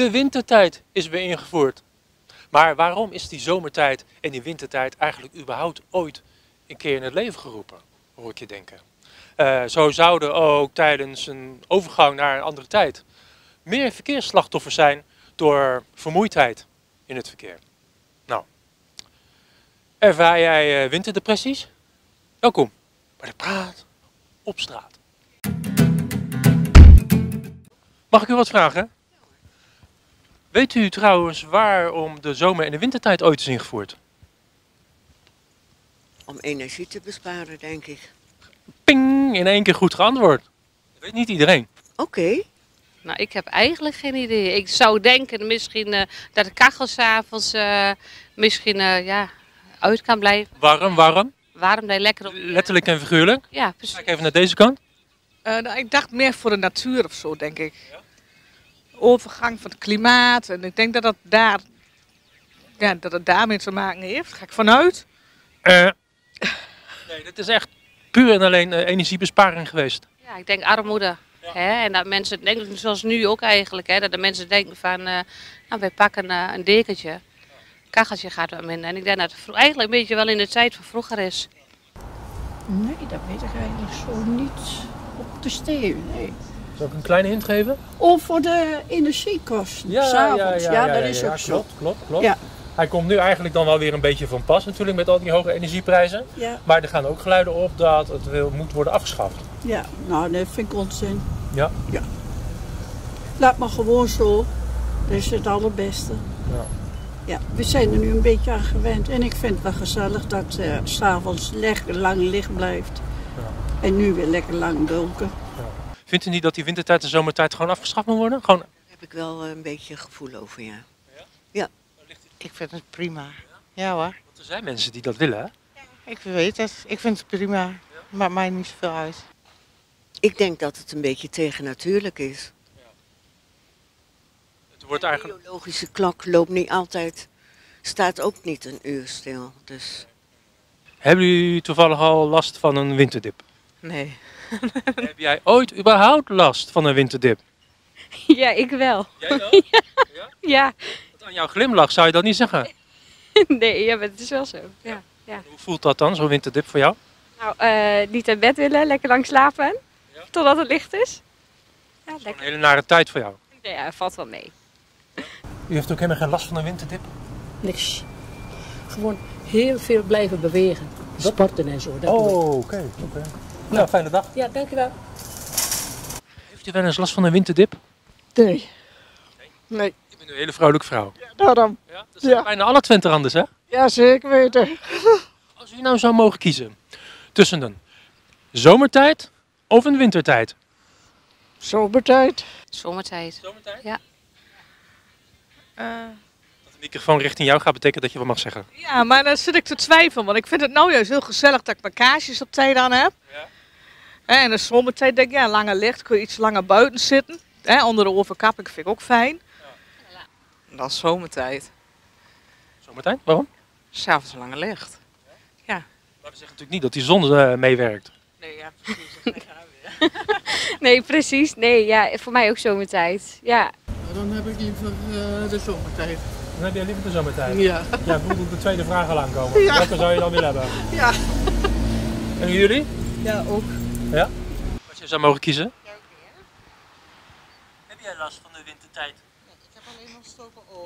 De wintertijd is weer ingevoerd. Maar waarom is die zomertijd en die wintertijd eigenlijk überhaupt ooit een keer in het leven geroepen, hoor ik je denken. Zo zouden ook tijdens een overgang naar een andere tijd meer verkeersslachtoffers zijn door vermoeidheid in het verkeer. Nou, ervaar jij winterdepressies? Welkom bij de Praat op straat. Mag ik u wat vragen? Weet u trouwens waarom de zomer- en de wintertijd ooit is ingevoerd? Om energie te besparen, denk ik. Ping! In één keer goed geantwoord. Dat weet niet iedereen. Oké. Nou, ik heb eigenlijk geen idee. Ik zou denken misschien dat de kachel 's avonds misschien uit kan blijven. Warm. Waarom dat je lekker op... Letterlijk en figuurlijk. Ja, precies. Kijk even naar deze kant. Nou, ik dacht meer voor de natuur of zo, denk ik. Overgang van het klimaat. En ik denk dat het daarmee te maken heeft. Ga ik vanuit. Nee, dit is echt puur en alleen energiebesparing geweest. Ja, ik denk armoede. Ja. Hè? En dat mensen denken, zoals nu ook eigenlijk, hè, dat de mensen denken van, wij pakken een dekentje. Kacheltje gaat wat minder. En ik denk dat het eigenlijk een beetje wel in de tijd van vroeger is. Nee, dat weet ik eigenlijk zo niet op te steken. Nee. Zal ik een kleine hint geven? Of voor de energiekosten, s'avonds. Ja, dat is ook zo. Klopt. Ja. Hij komt nu eigenlijk dan wel weer een beetje van pas natuurlijk met al die hoge energieprijzen. Ja. Maar er gaan ook geluiden op dat het wel moet worden afgeschaft. Ja, nou, dat vind ik onzin. Ja. Laat maar gewoon zo. Dat is het allerbeste. Ja. Ja, we zijn er nu een beetje aan gewend. En ik vind het wel gezellig dat het 's avonds lekker lang licht blijft. Ja. En nu weer lekker lang donker. Ja. Vindt u niet dat die wintertijd en zomertijd gewoon afgeschaft moet worden? Gewoon... Daar heb ik wel een beetje gevoel over, ja. Ik vind het prima. Ja hoor, Want er zijn mensen die dat willen, hè? ik weet het. Ik vind het prima. Maakt mij niet zoveel uit. Ik denk dat het een beetje tegennatuurlijk is. Het wordt eigenlijk... De biologische klok loopt niet altijd, staat ook niet een uur stil. Dus Hebben jullie toevallig al last van een winterdip? Nee. Heb jij ooit überhaupt last van een winterdip? Ja, ik wel. Jij wel? Ja. Want aan jouw glimlach zou je dat niet zeggen. Nee, ja, maar het is wel zo. Ja. Hoe voelt dat dan, zo'n winterdip voor jou? Nou, niet uit bed willen, lekker lang slapen. Ja. Totdat het licht is. Ja, Een lekker. hele nare tijd voor jou. Ja, valt wel mee. U heeft ook helemaal geen last van een winterdip? Niks. Gewoon heel veel blijven bewegen. Sporten en zo. Dat doe ik. Oké. Nou, fijne dag. Ja, dankjewel. Heeft u wel eens last van een winterdip? Nee. Nee. Je bent een hele vrolijke vrouw. Daarom. Ja, dat zijn bijna alle Twenteranders, hè? Ja, zeker weten. Als u nou zou mogen kiezen tussen een zomertijd of een wintertijd? Zomertijd. Zomertijd. Zomertijd? Ja. Dat de microfoon richting jou gaat betekent dat je wat mag zeggen. Ja, maar dan zit ik te twijfelen. Want ik vind het nou juist heel gezellig dat ik mijn kaarsjes op tijd aan heb. Ja. En in de zomertijd denk ik, ja, langer licht. Kun je iets langer buiten zitten. Onder de overkapping vind ik ook fijn. Dat is zomertijd. Zomertijd? Waarom? S'avonds langer licht. Maar we zeggen natuurlijk niet dat die zon meewerkt. Nee, ja, precies. Nee, precies. Nee, ja, voor mij ook zomertijd. Ja. Dan heb ik liever de zomertijd. Dan heb jij liever de zomertijd? Ja. Ja, ik moet de tweede vraag al aankomen. Ja. Welke zou je dan willen hebben? Ja. En jullie? Ja, ook. Ja? Als je zou mogen kiezen? Heb jij last van de wintertijd? Ik heb alleen nog stoken ogen.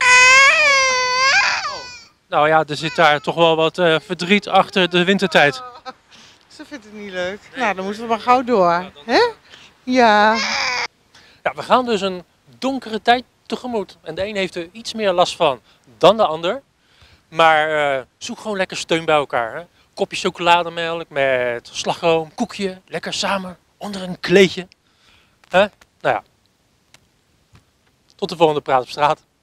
Nou ja, er zit daar toch wel wat verdriet achter de wintertijd. Ze vindt het niet leuk. Nou, dan moeten we maar gauw door. Hè? Ja. Ja, we gaan dus een donkere tijd tegemoet. En de een heeft er iets meer last van dan de ander. Maar zoek gewoon lekker steun bij elkaar. Hè? Kopje chocolademelk met slagroom, koekje. Lekker samen onder een kleedje. Hè? Nou ja. Tot de volgende Praat op straat.